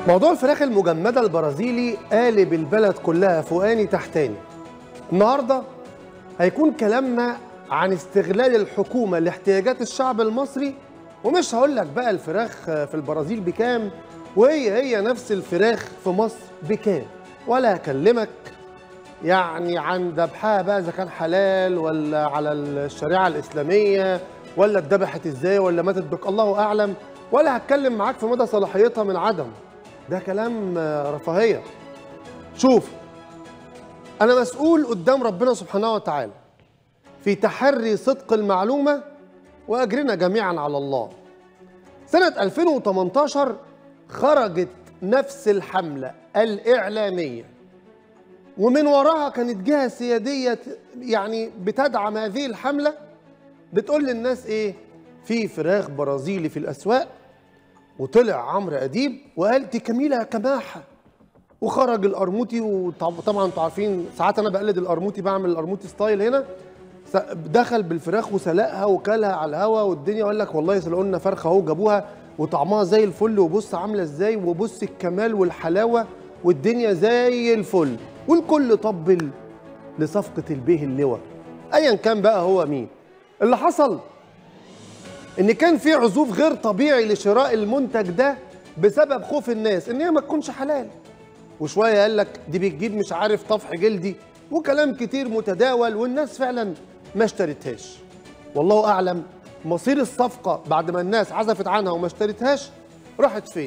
موضوع الفراخ المجمدة البرازيلي قالب البلد كلها فوقاني تحتاني. النهارده هيكون كلامنا عن استغلال الحكومة لاحتياجات الشعب المصري، ومش هقول لك بقى الفراخ في البرازيل بكام وهي نفس الفراخ في مصر بكام، ولا هكلمك يعني عن ذبحها بقى اذا كان حلال ولا على الشريعة الإسلامية ولا اتذبحت ازاي ولا ماتت بك الله أعلم، ولا هتكلم معاك في مدى صلاحيتها من عدم. ده كلام رفاهية. شوف، أنا مسؤول قدام ربنا سبحانه وتعالى في تحري صدق المعلومة وأجرنا جميعا على الله. سنة 2018 خرجت نفس الحملة الإعلامية، ومن وراها كانت جهة سيادية يعني بتدعم هذه الحملة، بتقول للناس إيه؟ في فراخ برازيلي في الأسواق. وطلع عمرو أديب وقال دي كميلة كماحة، وخرج القرموطي. وطبعا انتوا عارفين ساعات انا بقلد القرموطي، بعمل القرموطي ستايل هنا. دخل بالفراخ وسلقها وكلها على الهوا والدنيا، وقال لك والله سلقوا لنا فرخه اهو، جابوها وطعمها زي الفل، وبص عامله ازاي، وبص الكمال والحلاوه والدنيا زي الفل. والكل طبل لصفقه البيه اللواء ايا كان بقى هو مين. اللي حصل ان كان في عزوف غير طبيعي لشراء المنتج ده بسبب خوف الناس ان هي ما تكونش حلال. وشويه قال لك دي بتجيب مش عارف طفح جلدي، وكلام كتير متداول، والناس فعلا ما اشترتهاش. والله اعلم مصير الصفقه بعد ما الناس عزفت عنها وما اشترتهاش راحت فين.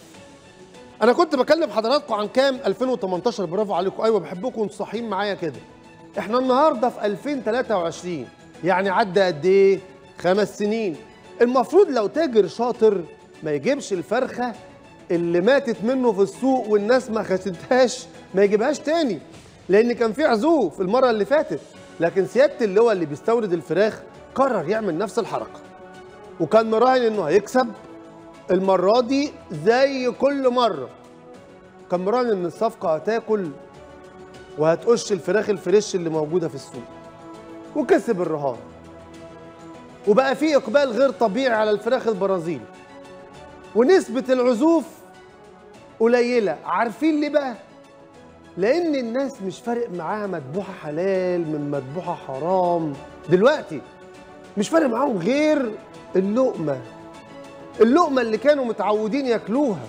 انا كنت بكلم حضراتكم عن كام 2018. برافو عليكم، ايوه بحبكم انتوا صاحيين معايا كده. احنا النهارده في 2023، يعني عدى قد ايه؟ 5 سنين. المفروض لو تاجر شاطر ما يجيبش الفرخه اللي ماتت منه في السوق والناس ما خدتهاش ما يجيبهاش تاني، لان كان في عزوف المره اللي فاتت. لكن سياده اللواء اللي بيستورد الفراخ قرر يعمل نفس الحركه، وكان مراهن انه هيكسب المره دي زي كل مره. كان مراهن ان الصفقه هتاكل وهتقش الفراخ الفريش اللي موجوده في السوق، وكسب الرهان. وبقى في اقبال غير طبيعي على الفراخ البرازيلي، ونسبة العزوف قليلة. عارفين ليه بقى؟ لأن الناس مش فارق معاها مذبوحة حلال من مذبوحة حرام. دلوقتي مش فارق معاهم غير اللقمة اللي كانوا متعودين ياكلوها.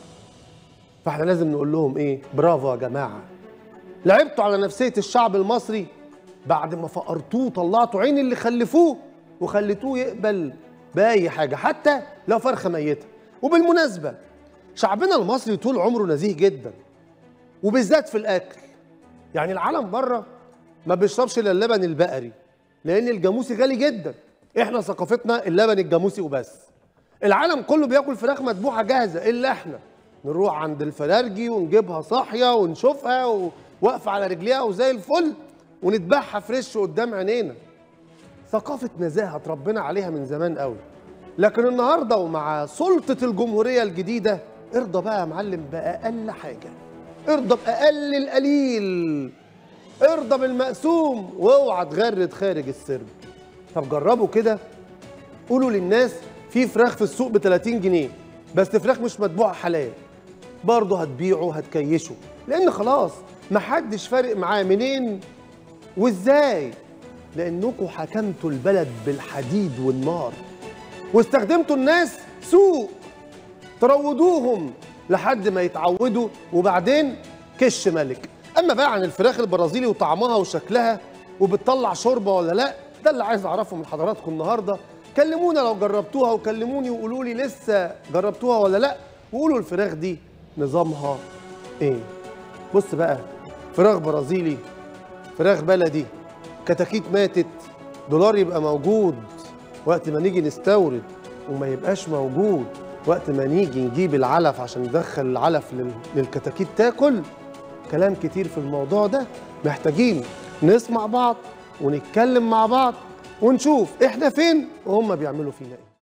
فاحنا لازم نقول لهم ايه؟ برافو يا جماعة، لعبتوا على نفسية الشعب المصري بعد ما فقرتوه، طلعتوا عين اللي خلفوه وخليتوه يقبل بأي حاجة حتى لو فرخة ميتة. وبالمناسبة شعبنا المصري طول عمره نزيه جدا، وبالذات في الأكل. يعني العالم بره ما بيشربش إلا اللبن البقري لأن الجاموسي غالي جدا. إحنا ثقافتنا اللبن الجاموسي وبس. العالم كله بياكل فراخ مذبوحة جاهزة إلا إحنا. نروح عند الفرارجي ونجيبها صاحية ونشوفها واقفة على رجليها وزي الفل، ونذبحها فريش قدام عينينا. ثقافة نزاهة اتربينا عليها من زمان قوي. لكن النهارده ومع سلطة الجمهورية الجديدة، ارضى بقى يا معلم بأقل حاجة، ارضى بأقل القليل، ارضى بالمقسوم، واوعى تغرد خارج السرب. طب جربوا كده، قولوا للناس في فراخ في السوق ب 30 جنيه بس فراخ مش مذبوحة حلال، برضه هتبيعوا هتكيشوا، لأن خلاص محدش فارق معاه منين وازاي، لأنكم حكمتوا البلد بالحديد والنار، واستخدمتوا الناس سوق تروضوهم لحد ما يتعودوا، وبعدين كش ملك. اما بقى عن الفراخ البرازيلي وطعمها وشكلها وبتطلع شوربه ولا لا، ده اللي عايز اعرفه من حضراتكم النهارده. كلمونا لو جربتوها، وكلموني وقولوا لي لسه جربتوها ولا لا، وقولوا الفراخ دي نظامها ايه. بص بقى، فراخ برازيلي، فراخ بلدي، كتاكيت ماتت، دولار يبقى موجود وقت ما نيجي نستورد، وما يبقاش موجود وقت ما نيجي نجيب العلف عشان ندخل العلف للكتاكيت تاكل. كلام كتير في الموضوع ده، محتاجين نسمع بعض ونتكلم مع بعض ونشوف احنا فين وهم بيعملوا فينا ايه.